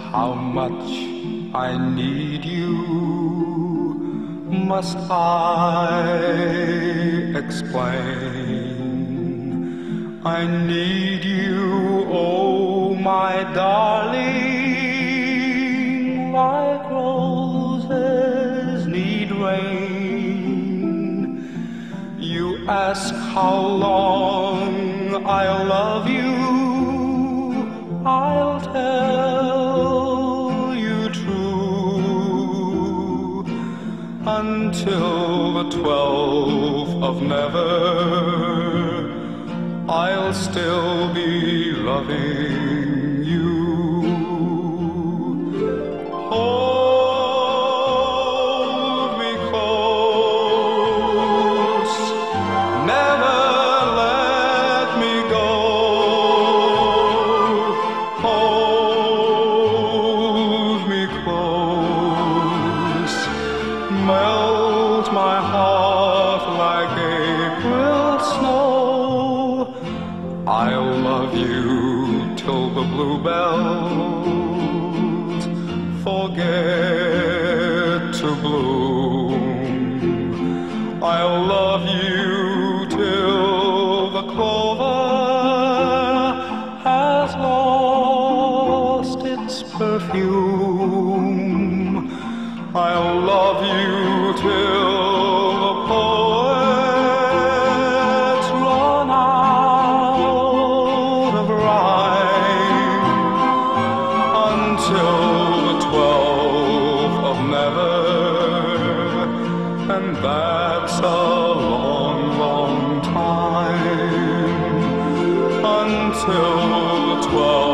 how much I need you. Must I explain? I need you, oh my darling, like roses need rain. You ask how long I'll love you, I'll tell you true, until the 12th of never, I'll still be loving you. Hold me close, never let me go. Hold me close, melt my heart like April snow. I'll love you till the bluebells forget to bloom. I'll love you till the clover has lost its perfume. I'll love you till the poets run out of rhyme, until the 12th of never, and that's a long, long time, until the 12th